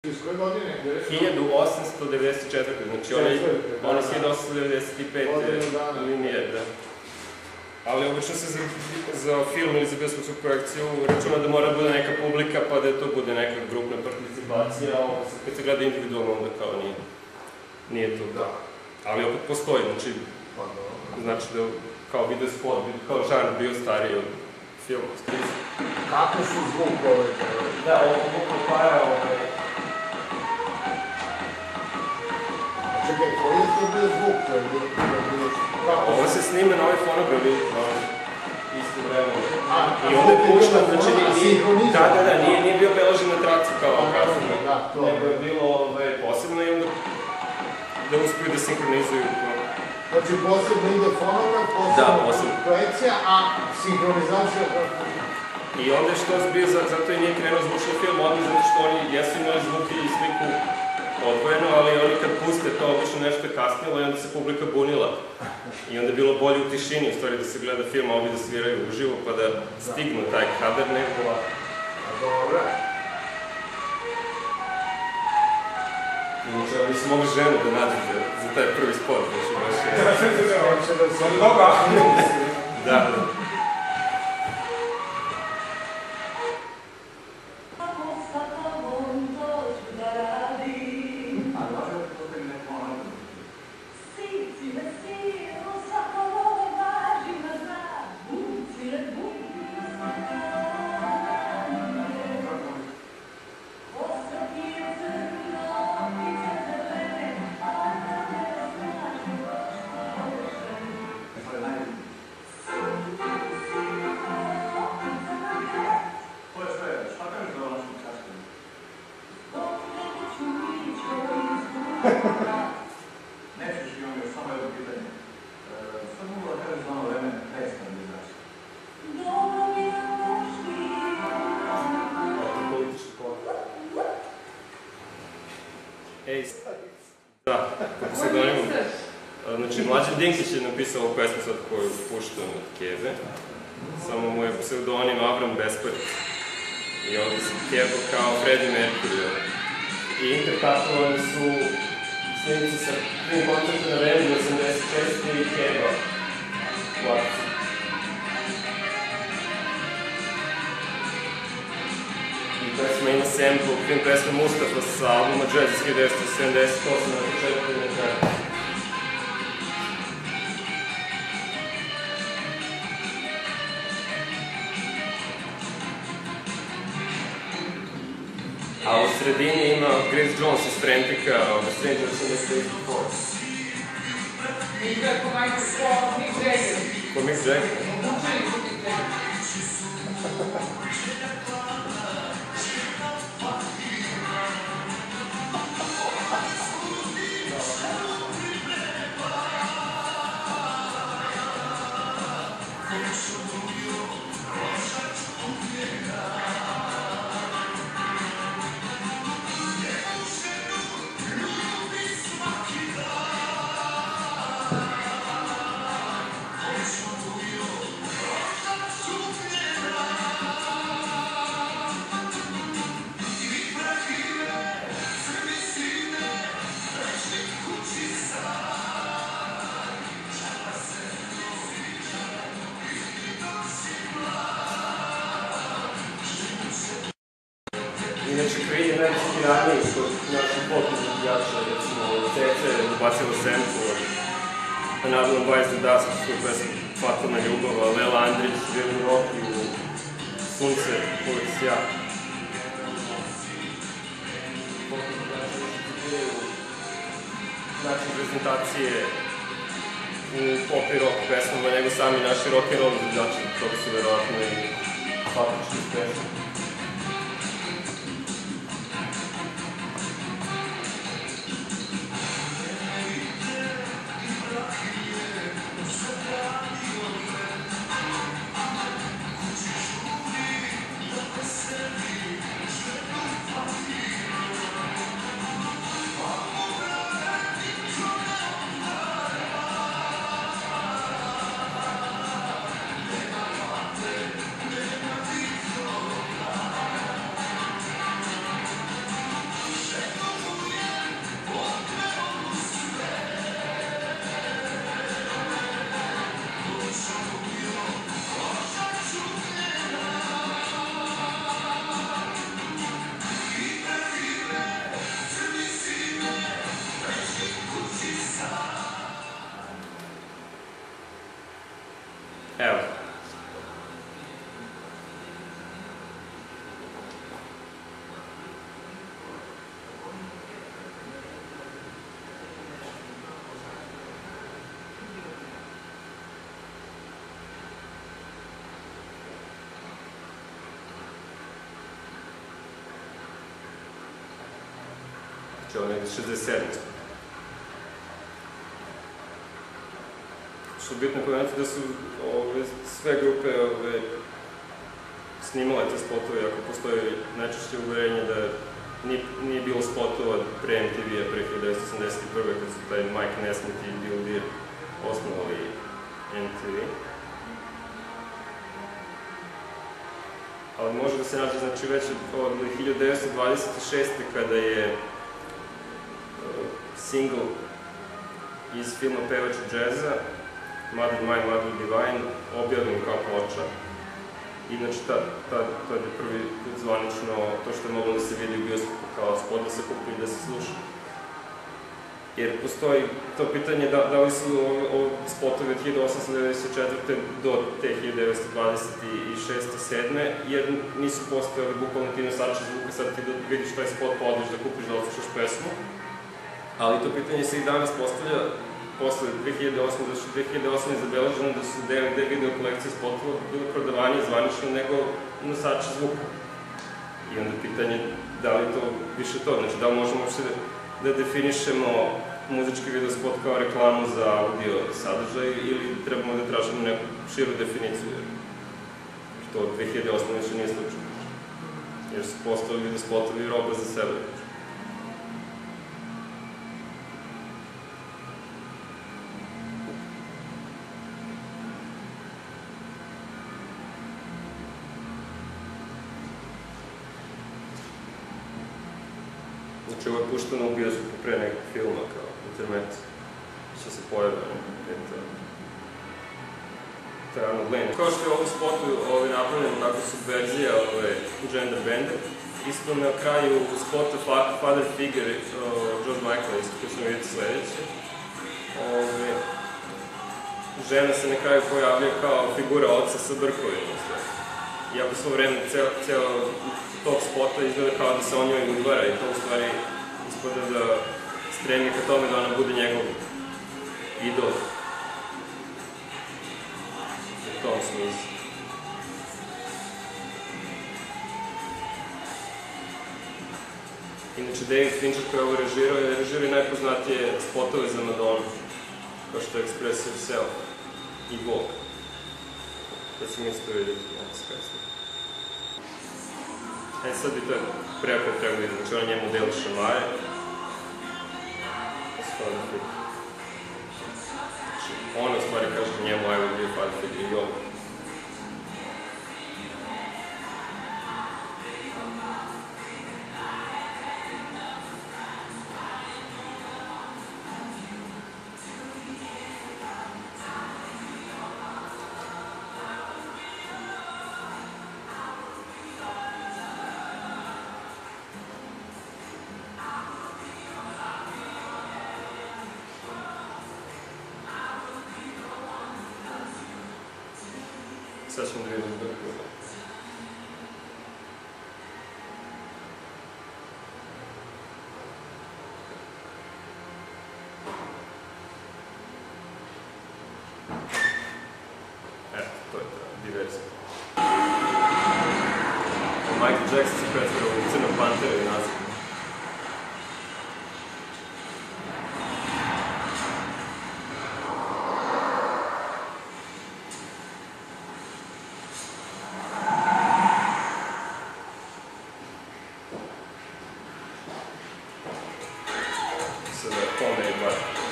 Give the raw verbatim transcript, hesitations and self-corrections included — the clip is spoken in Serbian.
hiljadu osamsto devedeset četvrte. Znači on je hiljadu osamsto devedeset pete linijer, da. Ali obično se za film ili za bioskopsku projekciju računa da mora da bude neka publika, pa da to bude neka grupna participacija, a kad se gleda individualno onda kao nije to. Ali opet postoji, znači znači da kao video spot, kao žanr bio stariji od filma. Kako su zvuk ove? Da, ovo zvuk otvara ove... Čekaj, koji je to bio zvuk? Ovo se snima na ovaj fonogram, vidite, isto vremena. I onda je pušta, znači nije... Da, da, da, nije bio beložen na traci kao kasnije. Nego je bilo posebno i onda da uspiju da sinhronizuju to. Znači posebno ide fonogram, posebno projekcija, a sinhronizacija... I onda je što zbio, zato i nije krenuo zvučni film odmah, zato što oni jesu imali zvuki i sliku odvojeno, ali oni kad puste to obično nešto je kasnilo i onda se publika bunila. I onda je bilo bolje u tišini, u stvari da se gleda film, a ovi da sviraju uživo, pa da stignu taj kadar nego ovako. Dobro. Znači, ali nisu mogli ženu da nađu za taj prvi spot, znači baš je... Da, da. Da, kako se donimo. Znači, Mladen Dinkić je napisao ovu pesmu sad koju puštam od Kebe. Samo mu je pseudonim Avram Bespart. I ovdje se Keba kao Freddie Mercury. I interkatovani su snimci sa tim koncerta na Veni osamdeset šeste i Keba u akciji. Pesma ima sample, film pesma Mustafa sa albuma Jazz iz hiljadu devetsto sedamdeset osme na početku i na kraju. A u sredini ima Grace Jones iz Trentika, The Stranger osamdeset četiri. I to je ko Mick Jagger. Ko Mick Jagger? Učenik ko Mick Jagger. Inače, Creed je najinspiraniji kod naših pop-izvođača, recimo Cece je ubacila sample od Another Bites the Dust, koju pesmu Fatalna ljubav, Lela Andrić, Živim Roki u Sunce, uvijek sjak. Način prezentacije u pop i rock pesmama, nego sami naši rock and roll izvođači, toga su verovatno i faktički uspešni. znači ovo negdje šezdeset sedme. Što je bitno pomenuti da su sve grupe snimale te spotove, ako postoji najčešće uverenje da nije bilo spotova pre em te ve-a, pre hiljadu devetsto osamdeset prve. kad su taj Mike Nesmith i Bill Deer osnovali em te ve. Ali može da se nađe, znači, već od hiljadu devetsto dvadeset šeste. kada je single iz filma Pevač džeza, Mother Mine, Mother Divine, objavljen kao ploča. I znači, to je prvi put zvanično to što je moglo da se vidi u bioskopu kao spot da se kupi i da se sluša. Jer postoji to pitanje da li su spotovi od hiljadu osamsto devedeset četvrte do te hiljadu devetsto dvadeset šeste sedme jer nisu postojali bukvalno ti nosači zvuka, sad ti da vidiš taj spot pa odeš da kupiš da odslušaš pesmu. Ali to pitanje se i danas postavlja posle dve hiljade osme, zato što dve hiljade osme je zabeleženo da su de ve de video kolekcije spotova bilo prodavanje zvanično nego nosači zvuka. I onda pitanje da li to više to, znači da li možemo uopšte da definišemo muzički videospot kao reklamu za audio sadržaj ili trebamo da tražimo neku širu definiciju, što od dve hiljade osme više nije slučaj. Jer su postali videospotovi roba za sebe. Znači, ovo je pušteno u bioskopu pre nekog filma, kao internet, što se pojavio, eto, to je Arnold Lane. Kao što je ovo spotu napravljeno tako subverzija gender benda, isto na kraju spota Father Figure George Michaela, isto koji ćemo vidjeti sledeće. Žena se na kraju pojavlja kao figura oca sa brkovima. Iako svo vreme, cijelo tog spota izgleda kao da se on njoj udvara i to u stvari ispada da stremi ka tome da ona bude njegov idol. U tom smislu. Inače, David Fincher koji je ovo režirao, je režirao i najpoznatije spotove za Madonu, kao što je Express Yourself i Vogue. Da ćemo isto vidjeti, ja se kasnije. E, sad bi to preko treba vidjeti, znači ona njemu deli šamaje. Znači, ona u stvari kaže njemu, I will be a father figure i ovo. Sad ćemo da vidimo da je bilo. Eto, to je ta diverzija. Michael Jackson se pretvorao u Crnog pantera i nazad. So the phone made what?